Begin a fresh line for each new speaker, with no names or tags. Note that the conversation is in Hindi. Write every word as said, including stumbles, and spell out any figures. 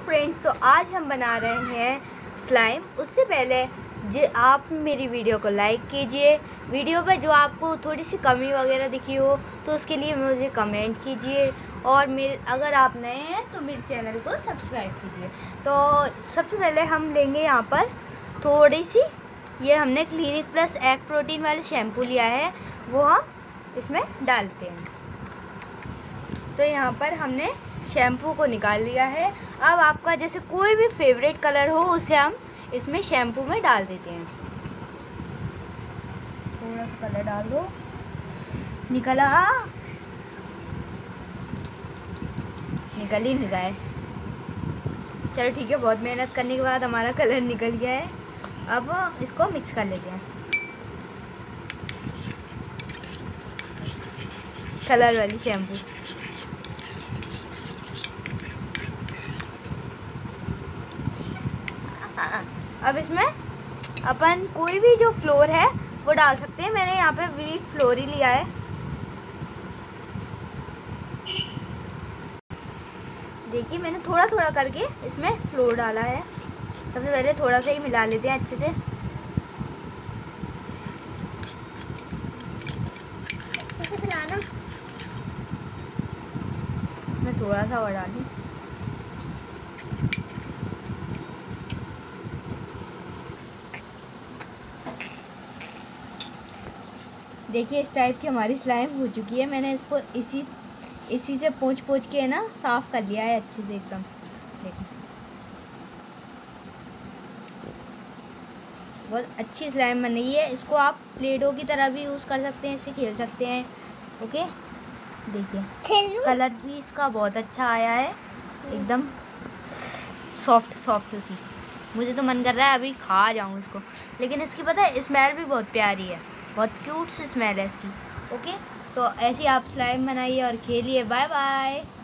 फ्रेंड्स, तो आज हम बना रहे हैं स्लाइम। उससे पहले जो आप मेरी वीडियो को लाइक कीजिए, वीडियो पर जो आपको थोड़ी सी कमी वगैरह दिखी हो तो उसके लिए मुझे कमेंट कीजिए, और मेरे अगर आप नए हैं तो मेरे चैनल को सब्सक्राइब कीजिए। तो सबसे पहले हम लेंगे यहाँ पर थोड़ी सी, ये हमने क्लिनिक प्लस एग प्रोटीन वाले शैम्पू लिया है, वो हम इसमें डालते हैं। तो यहाँ पर हमने शैम्पू को निकाल लिया है। अब आपका जैसे कोई भी फेवरेट कलर हो उसे हम इसमें शैम्पू में डाल देते हैं। थोड़ा सा कलर डाल दो, निकला निकल ही नहीं रहा है। चलो ठीक है, बहुत मेहनत करने के बाद हमारा कलर निकल गया है। अब इसको मिक्स कर लेते हैं कलर वाली शैम्पू। अब इसमें अपन कोई भी जो फ्लोर है वो डाल सकते हैं। मैंने यहाँ पे व्हीट फ्लोर ही लिया है। देखिए, मैंने थोड़ा थोड़ा करके इसमें फ्लोर डाला है। सबसे पहले थोड़ा सा ही मिला लेते हैं अच्छे से। अच्छे से मिलाना। इसमें थोड़ा सा और डालूं। देखिए, इस टाइप की हमारी स्लाइम हो चुकी है। मैंने इसको इसी इसी से पोंछ पोंछ के ना साफ़ कर लिया है अच्छे से एकदम। देखो, बहुत अच्छी स्लाइम बन रही है। इसको आप प्लेडो की तरह भी यूज़ कर सकते हैं, इससे खेल सकते हैं। ओके, देखिए कलर भी इसका बहुत अच्छा आया है, एकदम सॉफ्ट सॉफ्ट सी। मुझे तो मन कर रहा है अभी खा जाऊँ इसको। लेकिन इसकी पता है स्मेल भी बहुत प्यारी है, बहुत क्यूट सी स्मेल है इसकी। ओके, तो ऐसी आप स्लाइम बनाइए और खेलिए। Bye bye.